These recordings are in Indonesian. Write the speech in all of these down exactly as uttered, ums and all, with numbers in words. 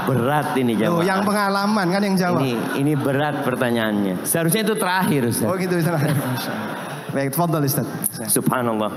Berat ini jawab. Loh, yang pengalaman kan yang jawab. Ini ini berat pertanyaannya. Seharusnya itu terakhir Ustaz. Oh gitu Ustaz. Baik, tafadhol Ustaz. Subhanallah.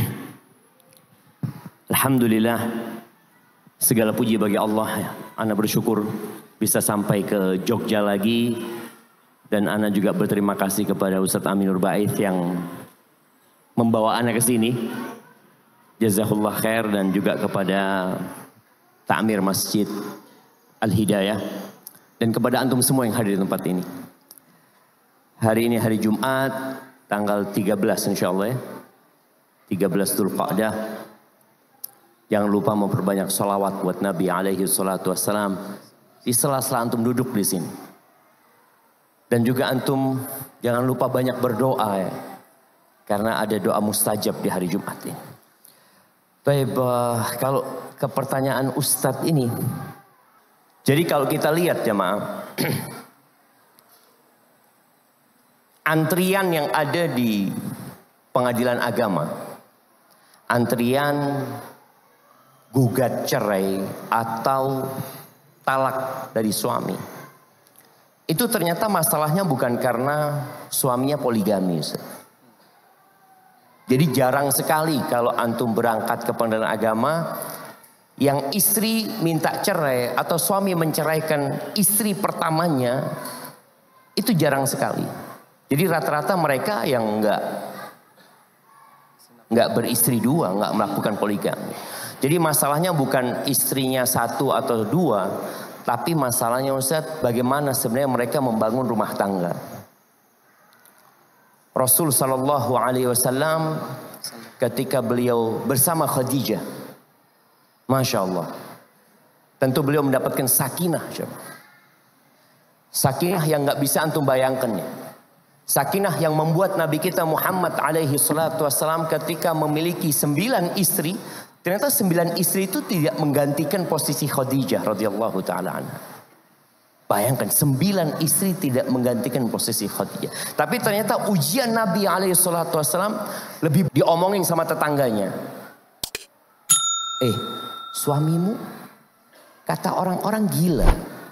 Alhamdulillah. Segala puji bagi Allah ya. Ana bersyukur bisa sampai ke Jogja lagi. Dan ana juga berterima kasih kepada Ustaz Aminur Ba'ith yang membawa ana ke sini. Jazakallah khair, dan juga kepada Ta'mir Masjid Al-Hidayah dan kepada antum semua yang hadir di tempat ini. Hari ini hari Jumat tanggal tiga belas insyaallah ya. tiga belas Dzulqa'dah. Jangan lupa memperbanyak salawat buat Nabi alaihi salatu wassalam di sela-sela antum duduk di sini. Dan juga antum jangan lupa banyak berdoa ya. Karena ada doa mustajab di hari Jumat ini. Baik, uh, kalau ke pertanyaan Ustadz ini. Jadi kalau kita lihat jemaah, antrian yang ada di pengadilan agama, antrian gugat cerai atau talak dari suami, itu ternyata masalahnya bukan karena suaminya poligami. Jadi jarang sekali kalau antum berangkat ke pengadilan agama yang istri minta cerai atau suami menceraikan istri pertamanya, itu jarang sekali. Jadi rata-rata mereka yang enggak enggak beristri dua, enggak melakukan poligami. Jadi masalahnya bukan istrinya satu atau dua, tapi masalahnya Ustaz, bagaimana sebenarnya mereka membangun rumah tangga. Rasul sallallahu alaihi wasallam ketika beliau bersama Khadijah, Masya Allah, tentu beliau mendapatkan sakinah. Sakinah yang gak bisa antum bayangkannya. Sakinah yang membuat Nabi kita Muhammad alaihi salatu wassalam ketika memiliki sembilan istri, ternyata sembilan istri itu tidak menggantikan posisi Khadijah radhiyallahu ta'ala anha. Bayangkan, sembilan istri tidak menggantikan posisi Khadijah. Tapi ternyata ujian Nabi alaihi salatu wassalam lebih diomongin sama tetangganya. Eh, suamimu kata orang-orang gila.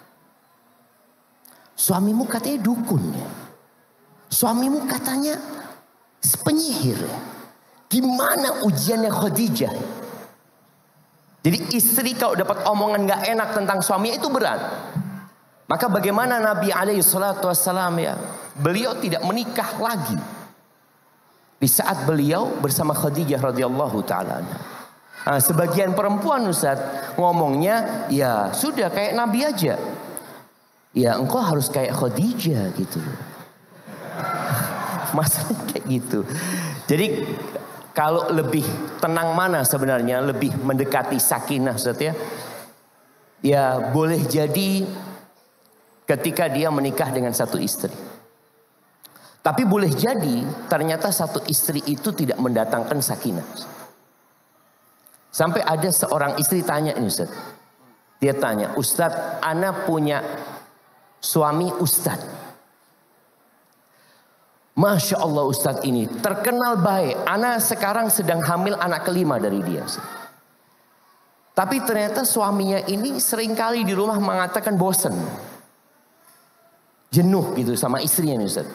Suamimu katanya dukun ya. Suamimu katanya penyihir ya. Gimana ujiannya Khadijah? Jadi istri kalau dapat omongan gak enak tentang suaminya itu berat. Maka bagaimana Nabi alaihi salatu wassalam ya, beliau tidak menikah lagi di saat beliau bersama Khadijah radhiyallahu ta'ala. Nah, sebagian perempuan Ustaz ngomongnya, ya sudah kayak Nabi aja. Ya engkau harus kayak Khadijah gitu. Masalahnya kayak gitu. Jadi kalau lebih tenang mana sebenarnya, lebih mendekati sakinah Ustaz ya. Ya boleh jadi ketika dia menikah dengan satu istri. Tapi boleh jadi ternyata satu istri itu tidak mendatangkan sakinah. Sampai ada seorang istri tanya ini Ustaz. Dia tanya, Ustaz, ana punya suami Ustaz. Masya Allah Ustaz ini terkenal baik. Ana sekarang sedang hamil anak kelima dari dia Ustaz. Tapi ternyata suaminya ini seringkali di rumah mengatakan bosan. Jenuh gitu sama istrinya nih Ustaz.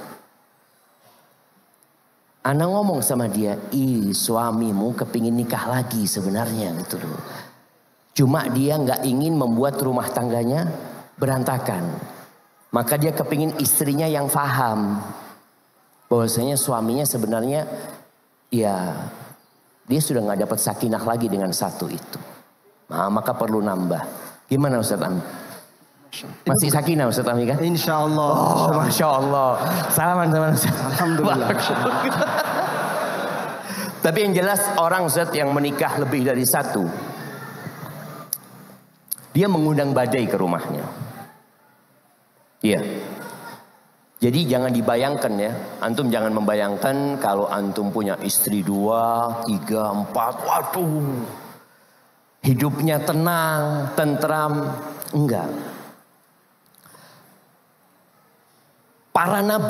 Ana ngomong sama dia, ih suamimu kepingin nikah lagi sebenarnya gitu loh. Cuma dia nggak ingin membuat rumah tangganya berantakan. Maka dia kepingin istrinya yang faham bahwasanya suaminya sebenarnya ya dia sudah nggak dapat sakinah lagi dengan satu itu. Nah, maka perlu nambah. Gimana Ustaz Am? Masih sakinah Ustaz Ami kan? Insya Allah. Oh, Masya Allah. Salaman sama Ustaz. Alhamdulillah. Tapi yang jelas orang Ustaz yang menikah lebih dari satu, dia mengundang badai ke rumahnya. Iya. Jadi jangan dibayangkan ya. Antum jangan membayangkan kalau antum punya istri dua, tiga, empat. Waduh. Hidupnya tenang, tentram. Enggak. Para nabi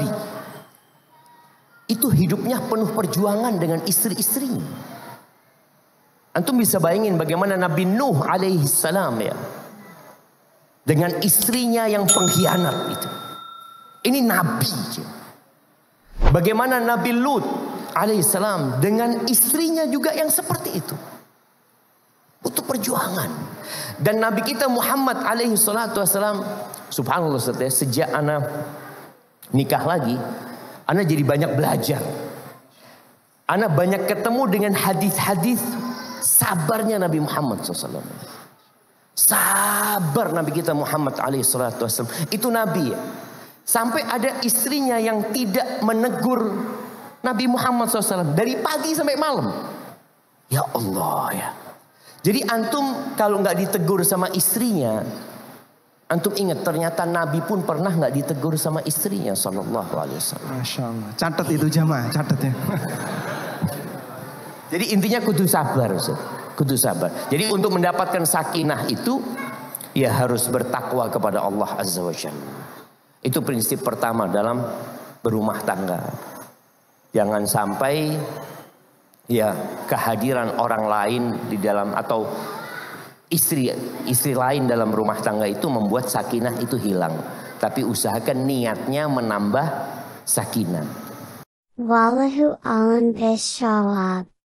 itu hidupnya penuh perjuangan dengan istri-istrinya. Antum bisa bayangin bagaimana Nabi Nuh alaihi salam ya. dengan istrinya yang pengkhianat itu. Ini Nabi. Bagaimana Nabi Lut alaihissalam dengan istrinya juga yang seperti itu. Butuh perjuangan. Dan Nabi kita Muhammad alaihi salatu wassalam, subhanallah, sejak anak nikah lagi, anak jadi banyak belajar. Anak banyak ketemu dengan hadis-hadis sabarnya Nabi Muhammad shallallahu alaihi wasallam. Sabar Nabi kita Muhammad alaihi salatu wassalam. Itu Nabi ya. Sampai ada istrinya yang tidak menegur Nabi Muhammad shallallahu alaihi wasallam dari pagi sampai malam. Ya Allah ya. Jadi antum kalau nggak ditegur sama istrinya, antum ingat ternyata Nabi pun pernah nggak ditegur sama istrinya Sallallahu Alaihi Wasallam. Masya Allah. Catat itu jamaah, catat ya. Jadi intinya kudu sabar, Ustaz. Kudu sabar. Jadi untuk mendapatkan sakinah itu, ya harus bertakwa kepada Allah Azza wa Jalla. Itu prinsip pertama dalam berumah tangga. Jangan sampai ya kehadiran orang lain di dalam atau istri istri lain dalam rumah tangga itu membuat sakinah itu hilang. Tapi usahakan niatnya menambah sakinah. Wallahu a'lam bishawab.